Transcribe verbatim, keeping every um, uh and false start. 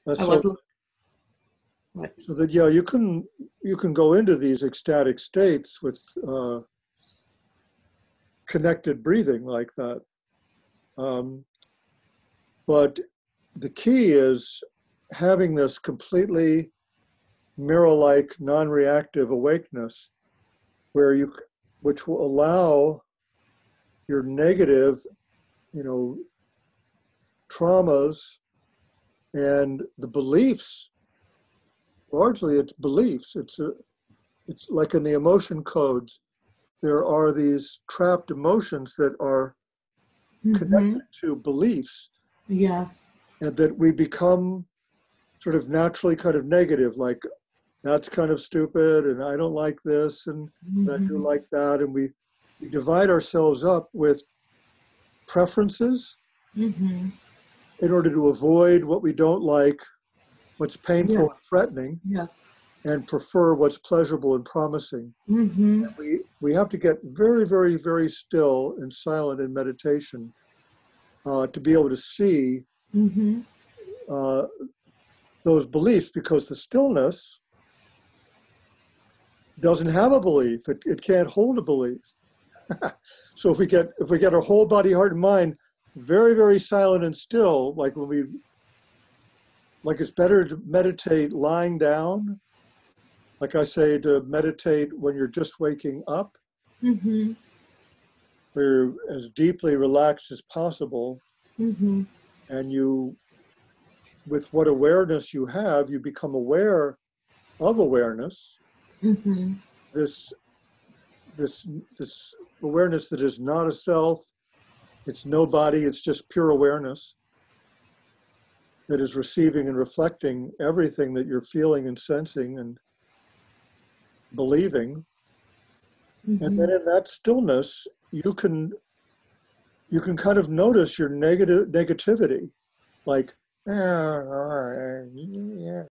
Uh, I so, wasn't. What? so that yeah, you can you can go into these ecstatic states with uh, connected breathing like that. Um, but the key is having this completely mirror-like, non-reactive awakeness, where you, which will allow your negative, you know, traumas and the beliefs. Largely, it's beliefs. It's a, it's like in the emotion codes. There are these trapped emotions that are Mm-hmm. connected to beliefs, Yes. and that we become sort of naturally kind of negative, like that's kind of stupid, and I don't like this, and, and I do Mm-hmm. like that, and we, we divide ourselves up with preferences Mm-hmm. in order to avoid what we don't like, what's painful Yes. and threatening, Yes. and prefer what's pleasurable and promising. Mm-hmm. We, we have to get very, very, very still and silent in meditation uh, to be able to see Mm-hmm. uh, those beliefs, because the stillness doesn't have a belief. It, it can't hold a belief. So if we get if we get our whole body, heart, and mind very, very silent and still, like when we like it's better to meditate lying down, like I say, to meditate when you're just waking up, Mm-hmm. where you're as deeply relaxed as possible, Mm-hmm. and you, with what awareness you have, you become aware of awareness, Mm-hmm. this this this awareness that is not a self, it's no body, it's just pure awareness that is receiving and reflecting everything that you're feeling and sensing and believing. And Mm-hmm. then in that stillness, you can you can kind of notice your negative negativity, like, "Ah, all right, yeah,